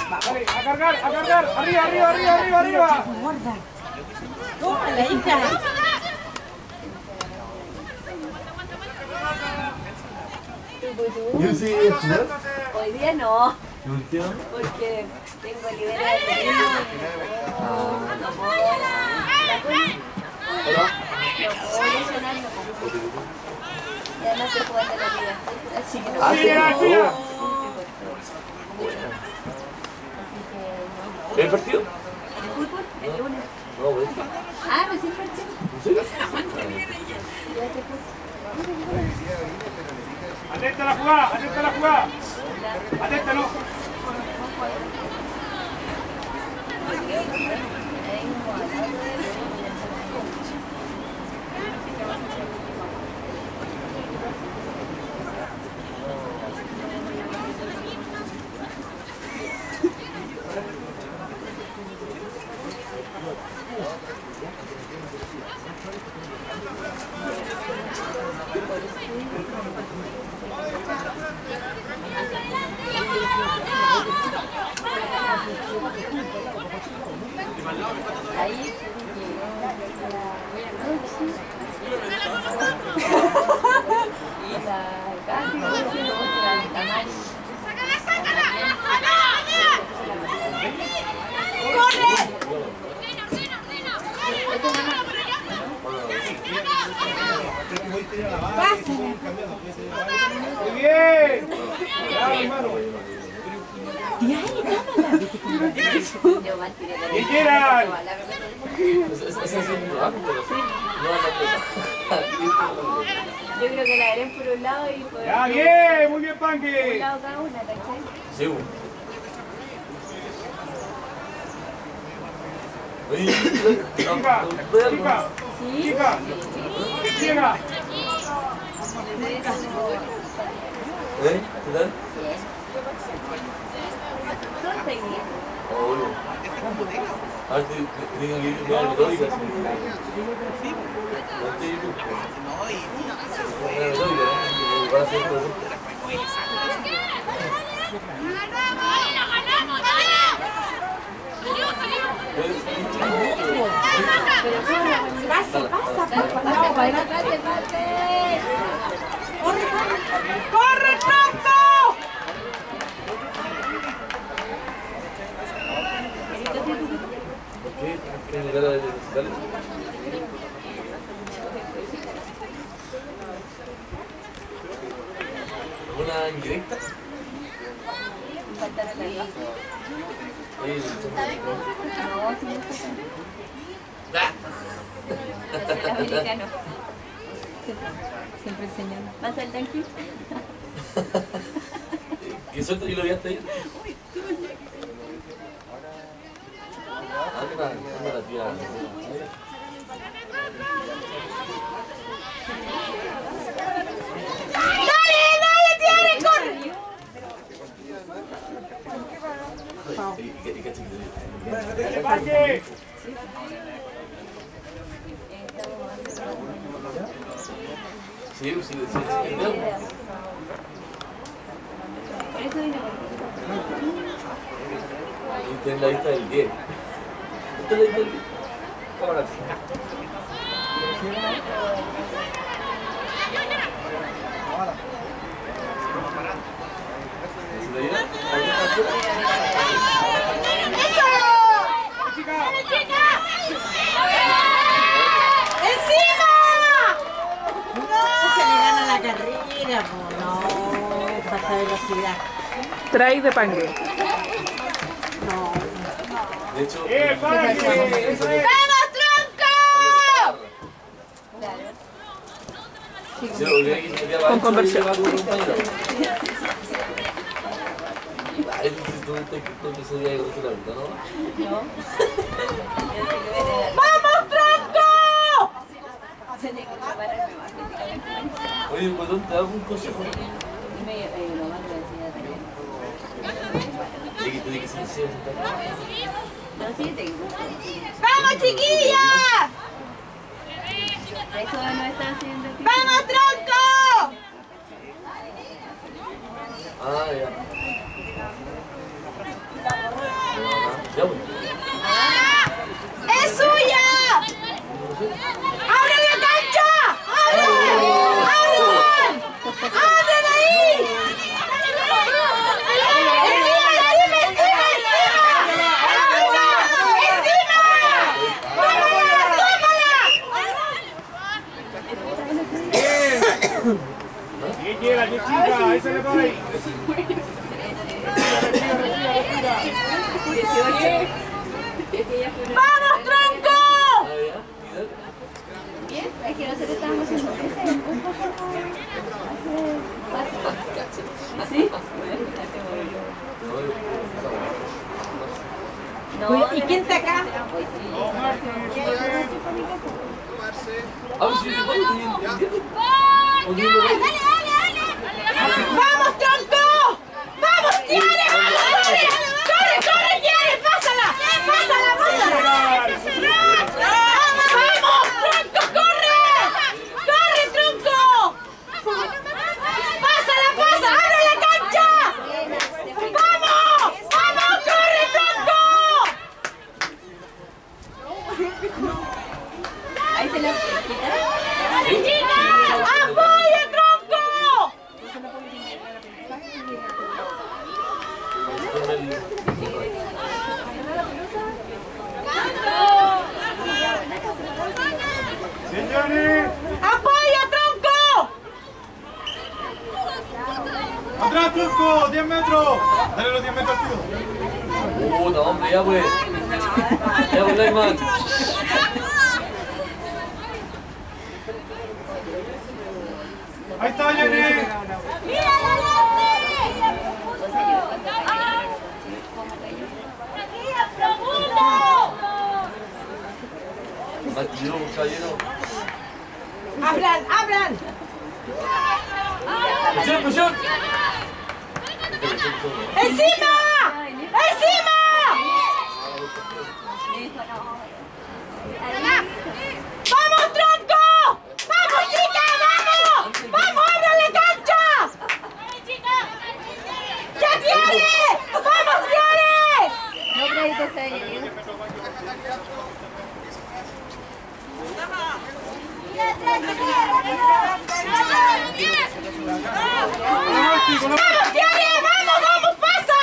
Dale, a cargar, arriba, arriba, arriba, arriba, arriba. Toma la hija. ¿Yo sí estudiar? Hoy día no, ¿Por qué no? porque tengo libera de niño y no puedo lesionarme. Y además estoy jugando la liga, así que no Ah, puedo. sí, Tira. ¿El partido? ¿De fútbol? El lunes. No, güey. Ah, recién partido. ¿Sí? Atenta a la jugada, atenta a la jugada. Atenta, no. Ahí. Muy bien. Bravo, hermano. ¿Qué quieran? Yo creo que la haré por un lado y por Ya, bien, muy bien, un Panque. lado cada una, ¿cachai? Sí, güey. Oye, Chica, chica, Sí. chica, chica. ¿eh? ¿Qué tal? Son técnicas. Oh, bueno. A ver, tengo que ir a la metódica. Una metódica, ¿no? Para hacer ¡Corre, tronco! ¿Por qué? ¿Tengo cara de necesitarle? ¿Una indirecta? Faltaron las dos. Oye, No, sí, el americano. Siempre enseñando. ¿Vas al tanque? ¿Qué suelto yo lo vi hasta ahí? Anda la tía. Panque. Sí, sí, sí. Por eso vine Y está en la lista del 10. ¿Esta es la lista del 10? Cámara. Carrera, pues no, falta velocidad. Trae de pangue. No. De hecho, Panque. Eso es. ¡Vamos, tronco! Con conversión. ¡Vamos, tronco! Tenía que prepararme más físicamente. Oye, Guatón, ¿te hago un consejo? Y mi mamá me lo decía también. Le que te dije que se hiciera sentar. No, sí tengo. ¡Vamos, chiquilla! Eso no está haciendo. ¡Vamos, tronco! Ah, ya. Bien llega, bien chica, ahí se le va ahí. 18. ¡Vamos, tronco! Bien, es que nosotros estábamos haciendo ese un poco ¿sí? No, ¿Y quién está acá? ¡Vamos, tronco! ¡Vamos, Tiare! ¡Vamos, corre! ¡Corre, corre, Tiare! ¡Pásala! ¡Pásala, pásala! ¡Vamos, tronco, corre! ¡Corre, tronco! ¡Pásala, pasa! ¡Abre la cancha! ¡Vamos! ¡Vamos, corre, tronco! ahí se lo ¡Apoya, tronco! Señores, ¡Apoya, tronco! atrás, Turco, 10 metros. Dale los 10 metros al tío. Puta, hombre, ya pues. Ya pues, Lyman. Ahí está, Jenny. Más tiro, caballero. ¡Hablan, hablan! ¡Presión, presión! ¡Encima! ¡Encima! ¡Vamos, tronco! ¡Vamos, chicas! ¡Vamos! ¡Vamos, abran la cancha! ¡Ya tiene! ¡Vamos, tiene! no créditos a ella. ¡Vamos, tiene! ¡Vamos, vamos, pasa!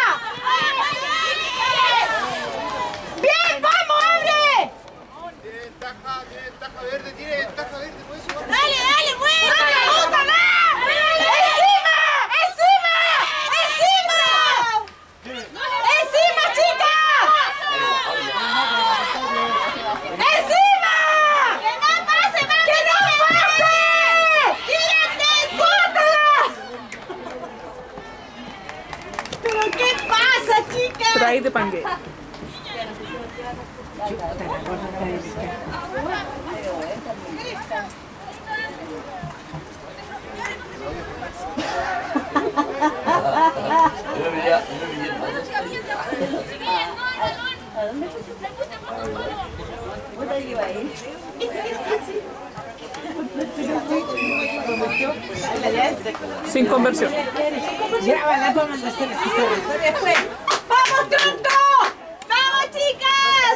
¡Bien, vamos, abre! Tiene taja verde, tiene taja verde, puedes jugar. ¡Dale, dale, bueno! ¡Bótala! ¡Encima! ¡Encima! ¡Encima! ¡Encima, chicas! ¡Encima! ¡Que no pase, mami! ¡Que no pase! ¡Tírate! ¡Bótala! ¿Pero qué pasa, chicas? Trae de pangue. Yo me veía ¿A dónde fue su plan? ¿Vos te ibas ahí? Sin conversión. Grábala, vamos a hacer después. ¡Vamos, tronco! ¡Vamos, chicas!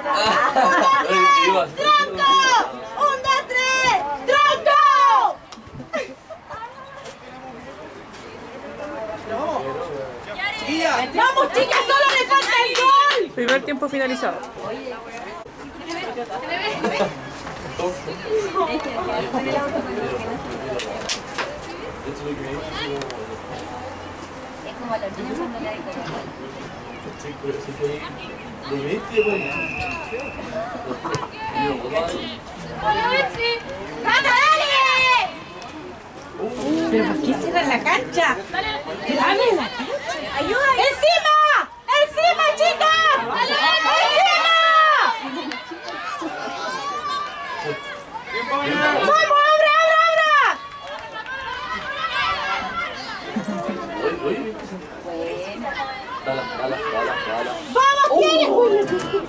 ¡Tronco! ¡Un, dos, tres! ¡Tronco! ¡Vamos, chicas! ¡Solo le falta el gol! Primer tiempo finalizado. Es como la niña cuando la digo. ¡Gata, dale! ¿Pero por qué cierran la cancha? ¡Dale la cancha! ¡Ayuda! ¡Encima! ¡Encima, chicas! ¡Encima! ¡Vamos, abra, abra, abra! ¡Vamos, tiene!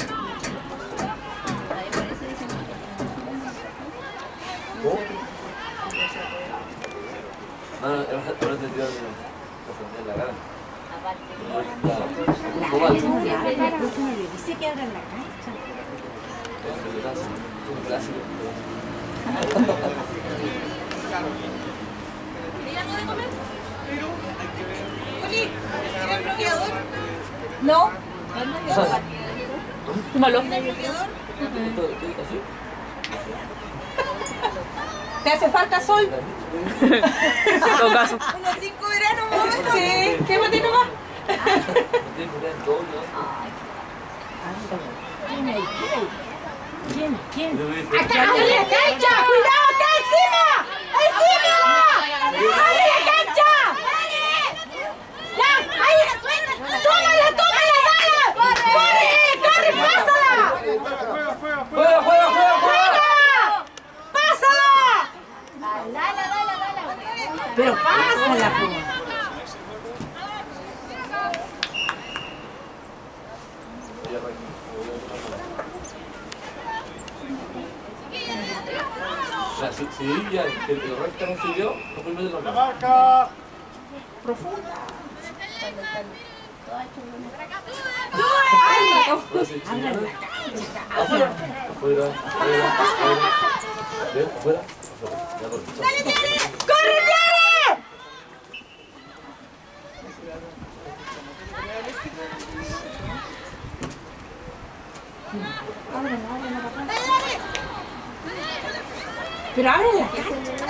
Ahora te tiro la cara. Dice que abran la cancha. Un clásico. No. Malo. ¿Así? ¿Te hace falta sol? En todo caso. Unos 5 veranos más o menos. Sí, ¿qué más tiene más? ¿Quién? ¡Acá, abre la cancha! ¡Cuidado, acá encima! ¡Encima! ¡Abre la cancha! ¡Ya! ¡Ahí! ¡Tómala, dale! ¡Corre, pásala! ¡Juega! ¡Pásala! Dale. Pero pásala, po. Si ya el recta no siguió, no puede meter la mano. Marca. Profunda. Afuera. ¡Corre, Tiare! Pero abre la cancha.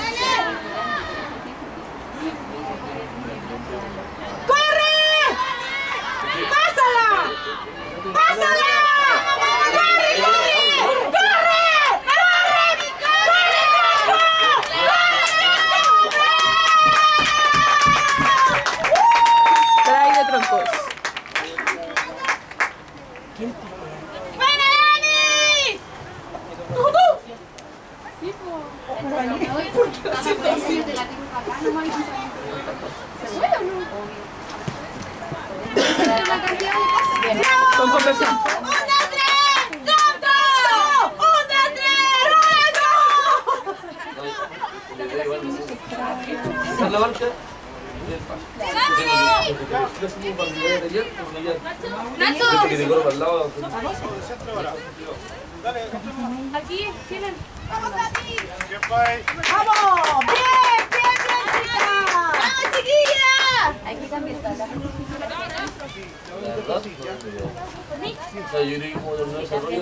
¡Corre! ¡Pásala! ¡Pásala! ¡Corre! Trae de troncos. ¡Buena, Dani! ¡Tú! Con conversión. ¡Una, tres! ¡Tonto! ¡Una, tres! Esa es la marca del paso. ¡Nacho! Que te corre para el lado. Aquí tienen. Bien, Pai. ¡Vamos! ¡Bien, chica! ¡Vamos, chiquilla! Aquí también está. La verdad, o sea, yo creo que como torneo de desarrollo,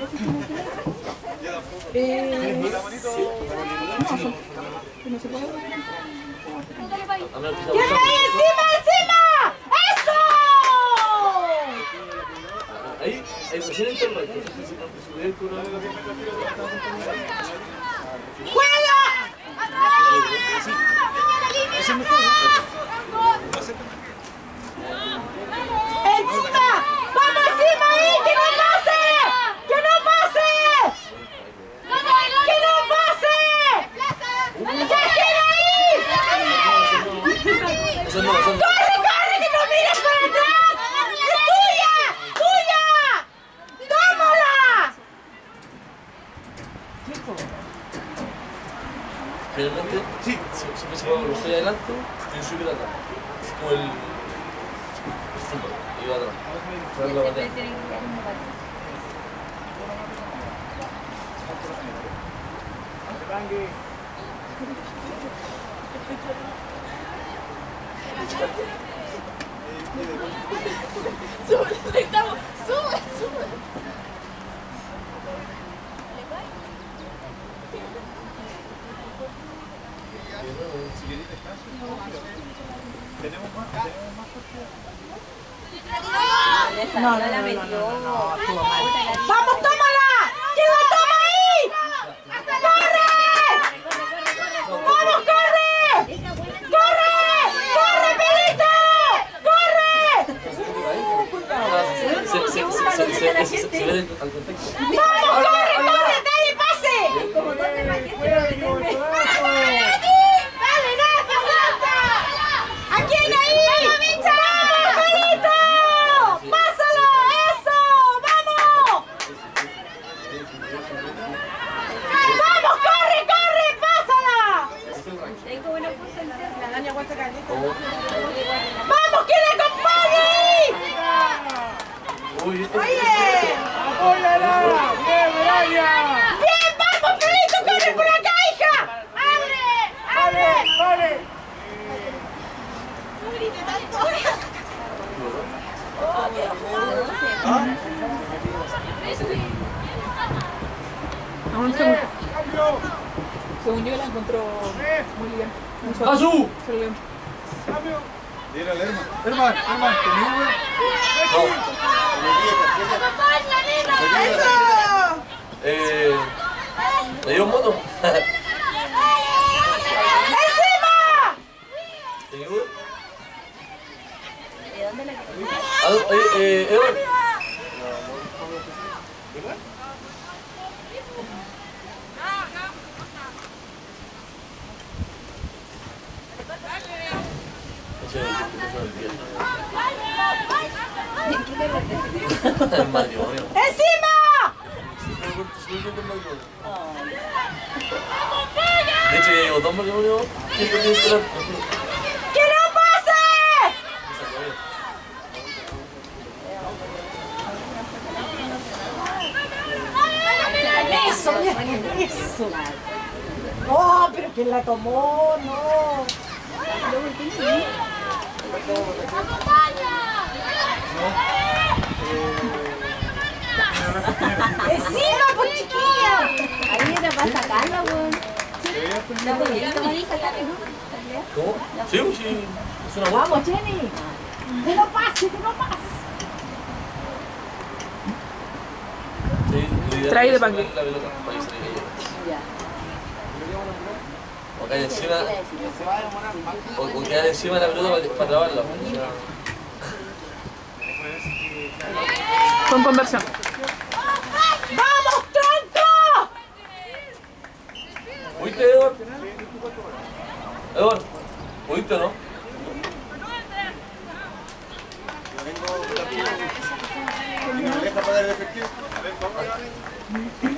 a menos que sea ¡Ya, encima! ¡Eso! ahí recién entra el recto. ¡Juega! ¡Encima! ¡Vamos encima ahí! ¡Que no pase! ¡Que no pase! ¡Que no pase! ¡Dejen ahí! Eso no. ¡Corre, que no mires para atrás! ¡Es tuya! ¡Tómala! Generalmente, sí, siempre se puede, lo estoy adelante y yo soy atrás. Es como el fútbol, y va atrás. Traer la bandera. Sube. Tenemos más No, ¡vamos, tómala! ¿Quién la toma ahí? ¡Corre! ¡Vamos, corre! ¡Corre, Pelito! ¡Corre! Se ve al contexto. ¡Vamos, corre! ¡Dale, pase! ¡Dale, Nata! ¿A quién ahí? ¡Vamos, Pelito! ¡Pásalo! ¡Eso! ¡Vamos! ¡Vamos, corre! ¡Pásala! ¡Vamos, que la acompañe! Uy, ¡Bien, vamos, Pelito! ¡Corre por acá, hija! ¡Abre! Según yo la encontré. encuentro muy bien. Muy suave. ¡Azú! Excelente. Dile al Herman, ¿tenés uno? ¿Le dio un moto? ¡Encima! ¿Tenés uno? ¿De dónde la Edward. El matrimonio. ¡Encima! De hecho, ya llevo 2 matrimonios. ¡Que no pase! Eso, eso. Oh, pero que la tomó, no. Encima, pues chiquilla. Ahí era para sacarla, weón. La bonita manija, ¿no? ¿Cómo? Sí, sí. Es una buena. Vamos, Jenny. Que no pase, que no pase. Sí, Trae de panque. la pelota para que se le caiga. Ya. O caer encima. O quedar encima de la pelota para trabarla. Con conversión. ¡Vamos, tronco! ¿Oíste, Edward? Edward, ¿oíste o no? ¿Me deja pagar el efectivo?